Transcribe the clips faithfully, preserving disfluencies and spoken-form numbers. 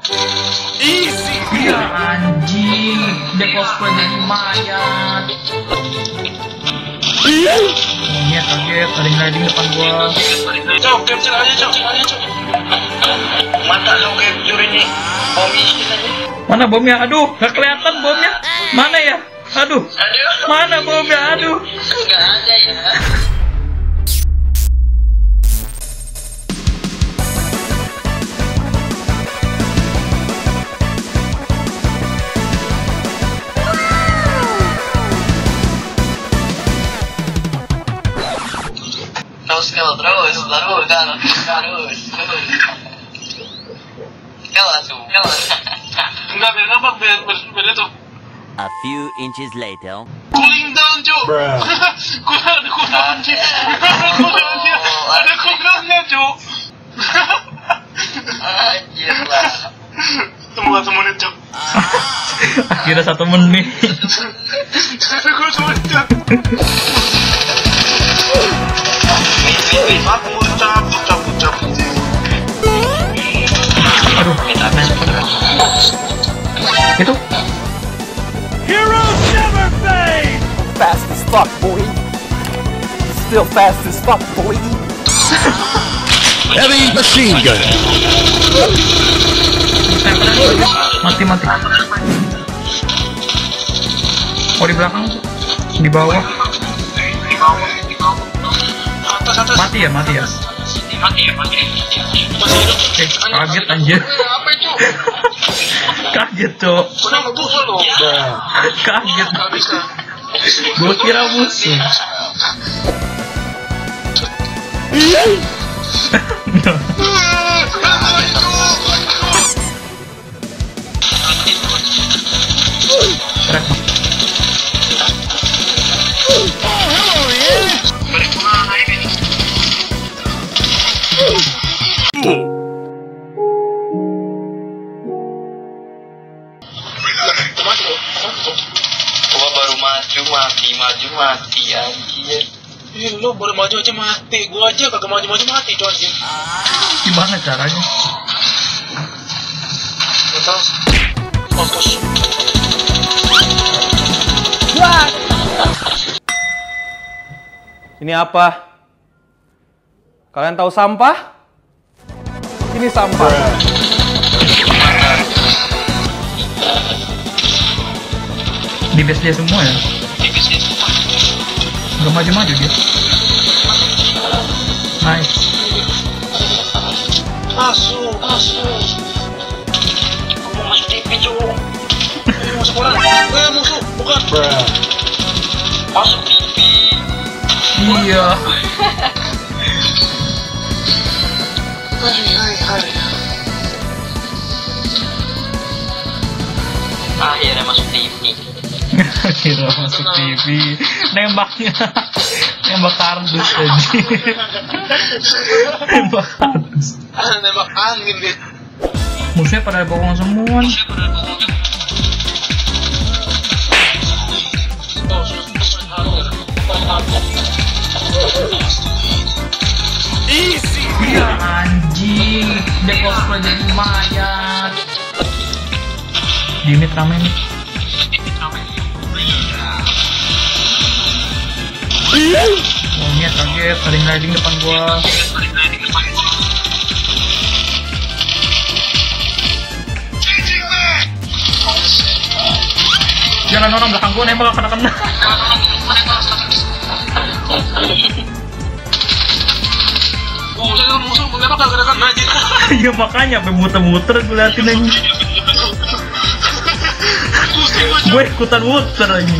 Easy. Ya anjing, dia cosplay jadi mayat. Monyet kaget, ada yang sliding depan gua. Cok, capture aja cok, aja cok. Mata lo capture ini. Bom miskin aja. Mana bomnya? Aduh, gak kelihatan bomnya. Mana ya? Aduh, mana bomnya? Aduh. Gak ada ya. Terus kalau terus, terus, kalau terus, terus. Kalau tuh, kalau. Enggak beda apa beda beda tuh. A few inches later. Cooling down, Cuk. Ada cooldownnya. Ada cooldownnya. Ada cooldownnya, Cuk. Anjir lah. Tunggu satu menit, Cuk. Akhirnya satu menit. Gue cuma Cuk. Aku cabut, cabut, cabut. Aduh, itu. Heroes never fade! Fast as fuck, boy. Still fast as fuck, boy. Heavy machine gun. Mati, mati. Oh, di belakang. Di bawah. Di bawah, di bawah. Atas, atas. Mati ya, mati ya. Mati ya, mati. Masih hidup. Eh, kaget anjir. Apa itu? Kaget, Cok. Kenapa tuh lo? Kaget. Gak bisa. Gua kira musuh. Keren. Gua baru maju mati, maju mati anjir. Eh, lu baru maju aja mati, gua aja kagak maju-maju mati tuh anjir. Gimana caranya? Gak tau. Fokus. Ini apa? Kalian tahu sampah? Ini sampah. Di base dia semua ya? Gak maju-maju dia. Nice. Masuk, masuk. Gua masuk T V, Cuk. Eh, masuk bola. Eh, musuh, bukan. Masuk T V. Iya. Hai, hai, hai. Akhirnya masuk T V. Akhirnya masuk T V. Nembaknya nembak kardus aja. Nembak kardus. Nembak angin deh. Musuhnya pada bokong semua. Easy. Ya anjing, dia cosplay jadi mayat. Dimit rame nih. Monyet kaget, ada yang sliding depan gua. Jangan orang belakang gua nembak kena-kena. Musuh, musuh, kenapa kagak kena aja? Iya makanya, sampai muter-muter gue liatin aja. Gue ikutan muter aja.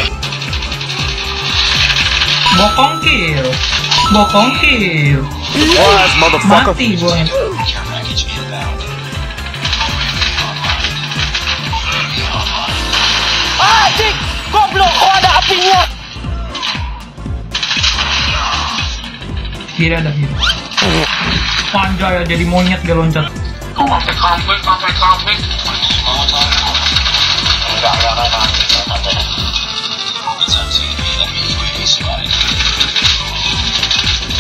Bokong kill, bokong kill. Surprise, motherfucker. Mati gue. Anjing, goblok, kok ada apinya? Kiri ada kiri. Panjang ya, jadi monyet dia loncat. Sampai comeback, sampai comeback. Enggak, enggak, enggak.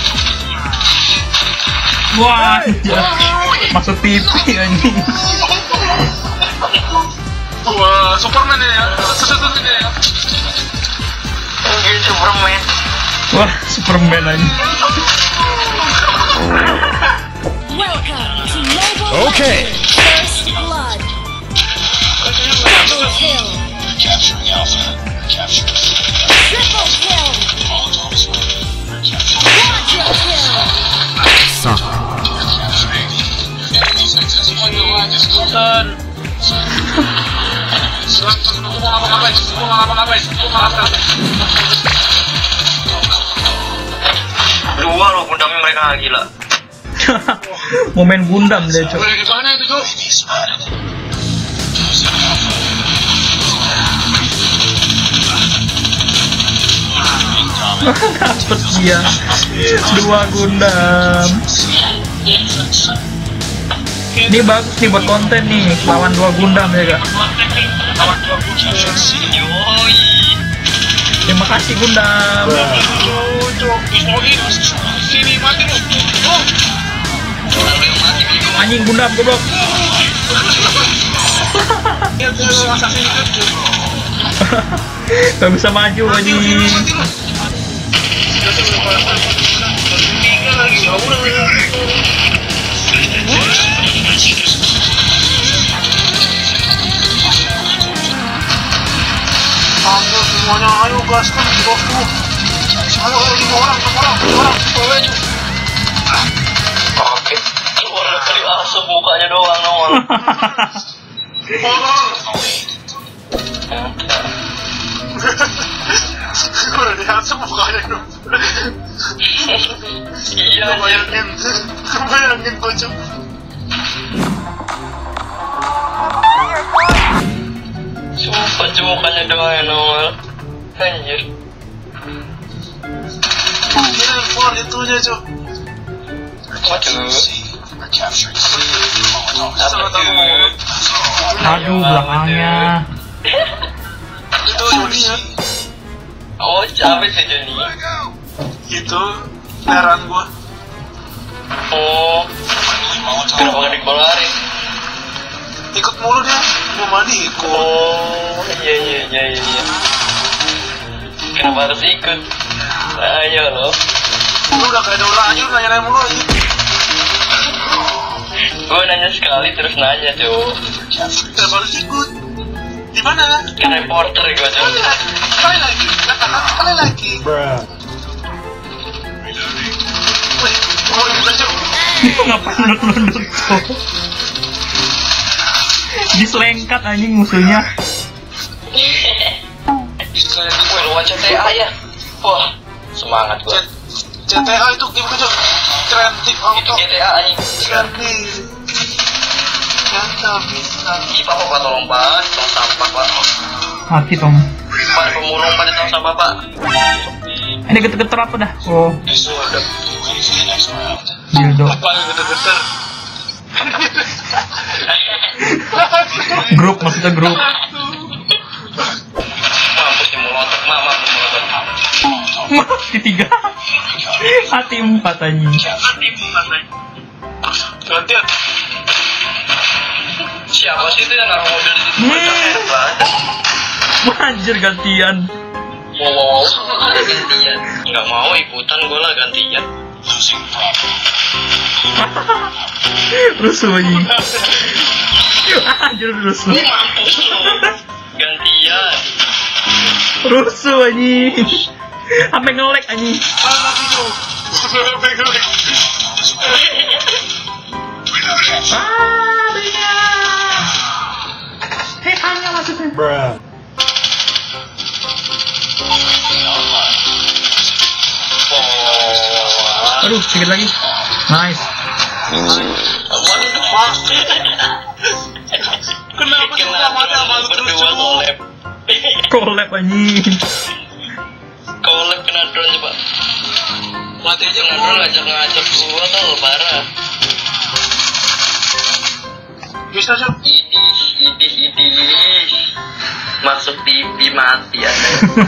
Wah, masuk T V anjing. Superman ini ya, sesuatu ini ya. Mungkin Superman. Wah, Superman aja. Welcome to Mobile Okay. Legends First Blood. Double kill. Capturing Alpha. Capturing Triple kill. Quadra kill. Dua loh Gundamnya mereka gila. Mau main Gundam deh, Cok. Gimana itu, Cok? Dapet dia dua Gundam. Ini bagus nih buat konten nih, lawan dua Gundam ya kak. Terima kasih Gundam. Sini mati lu. Anjing Gundam goblok. Gak bisa maju anjing. Ayo semuanya, ayo gaskan di bosku. Ayo lima orang, enam orang, lima orang, bawa aja. Oke, keluar dari asap mukanya doang nongol. Keluar dari asap mukanya doang. Iya, bayangin, bayangin bocah. Sumpah mukanya doang yang nongol. Anjir. Ini keluar itunya, Cok. Waduh. Aduh belakangnya. Itu Joni. Oh, capek sih Joni. Itu heran gua. Oh. Kenapa gak dikeluarin? Ikut mulu dia. Mau mandi ikut. Oh, iya iya iya iya. Kenapa harus ikut? Ayo loh. Lu udah kayak Dora aja nanya-nanya mulu aja. Gue nanya sekali terus nanya tuh. Kenapa harus ikut? Di mana? Kan reporter gue tuh. Sekali lagi, sekali lagi, katakan sekali lagi. Bruh. Wih, mau ikut aja. Ngapain nunduk tuh? Diselengkat anjing musuhnya. Diselengkat gue lawan C T A ya. Wah, semangat gue. C T A itu game itu keren tip auto. Itu G T A anjing. Keren nih. Gak bisa. Ih, Pak, Pak, tolong Pak, tong sampah Pak. Mati Tom. Pak, pemulung pada tong sampah Pak. Ini geter-geter apa dah? Oh, Sudah. dildo. Apa yang geter-geter? Grup maksudnya grup. Mampus nih molotok, mama molotok. Mati tiga. Hati empat anjing. Gantian. Siapa sih itu yang naruh mobil di situ? Hmm. Anjir gantian. Wow, wow, wow. Gantian. Nggak mau ikutan gue lah gantian. Rusuh anjing. Anjir rusuh. Mampus lu. Gantian. Rusuh anjing. Sampai nge-lag anjing. Sampai nge-lag. Ah, beda. Hei, hanya maksudnya. Bruh. Aduh, sedikit lagi. Nice. Kenapa kita mati sama lu terus collab? Collab anjing. Collab kena drone coba. Mati aja kena drone ngajak-ngajak gua tau parah. Bisa sih. Idih, idih, idih. Masuk T V mati ada.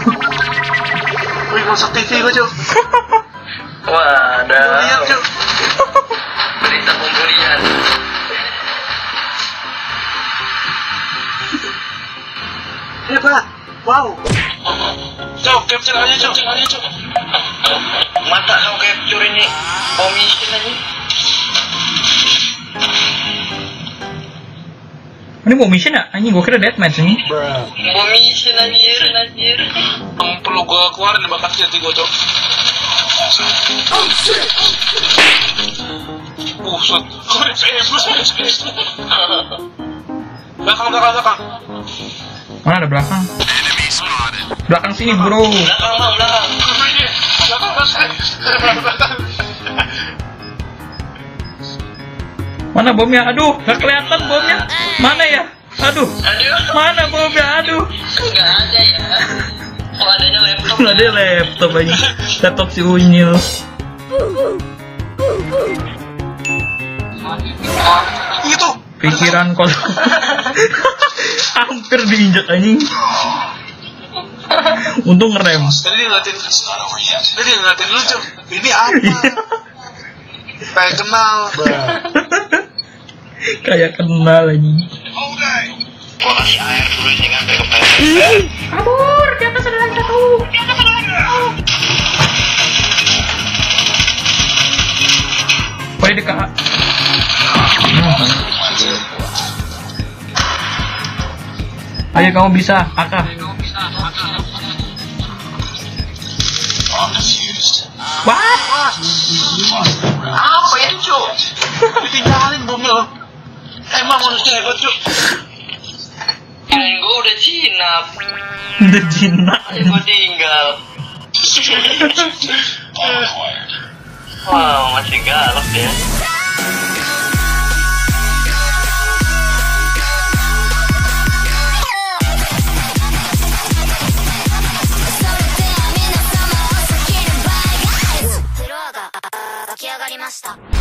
Wih, masuk T V gua Cuk. Wadah. Lihat Cuk. Berita pembulian. Pak. Wow. Cok, capture aja, Cok. Capture aja, Cok. Mata kau capture ini. Omission aja. Ini mau mission ya? Anjing gua kira deathmatch ini. Omission anjir, anjir. Yang perlu gua keluarin bakat jati gua, Cok. Buset. Kok F P S, F P S. Belakang, belakang, belakang. Mana ada belakang? Belakang sini, bro. Belakang, bang, belakang. Belakang, belakang. Mana bomnya? Aduh, gak kelihatan bomnya. Mana ya? Aduh. Aduh. Mana bomnya? Aduh. Enggak ada ya. Oh, adanya laptop. Nggak ada laptop aja. Laptop si Unyil. Itu. Pikiran kol. Hampir diinjak anjing. Untung ngerem. Tadi dia ngeliatin. Tadi dia ngeliatin lu, Cok. Ini apa? Kayak kenal. Kayak kenal anjing. Gua kasih air dulu ini sampai ke pesek. Kabur, di atas ada lagi satu. Di atas ada lagi satu. Boleh dekat. Ayo kamu bisa, Aka. What? Apa itu, Cok? Ditinggalin bomnya loh. Emang manusia hebat, Cok. Kirain gua udah jinap. Udah jinak. Gua tinggal. Wow, masih galak ya. Floアが湧き上がりました。